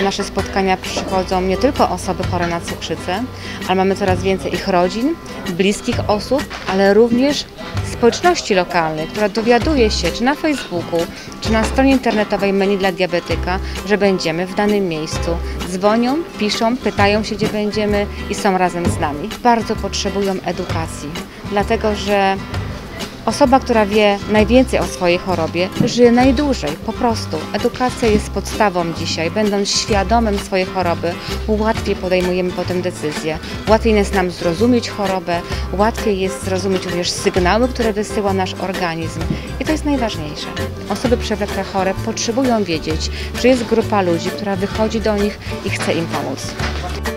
nasze spotkania przychodzą nie tylko osoby chore na cukrzycę, ale mamy coraz więcej ich rodzin, bliskich osób, ale również społeczności lokalnej, która dowiaduje się, czy na Facebooku, czy na stronie internetowej Menu dla Diabetyka, że będziemy w danym miejscu. Dzwonią, piszą, pytają się, gdzie będziemy i są razem z nami. Bardzo potrzebują edukacji, dlatego że osoba, która wie najwięcej o swojej chorobie, żyje najdłużej, po prostu. Edukacja jest podstawą dzisiaj. Będąc świadomym swojej choroby, łatwiej podejmujemy potem decyzje. Łatwiej jest nam zrozumieć chorobę, łatwiej jest zrozumieć również sygnały, które wysyła nasz organizm. I to jest najważniejsze. Osoby przewlekle chore potrzebują wiedzieć, że jest grupa ludzi, która wychodzi do nich i chce im pomóc.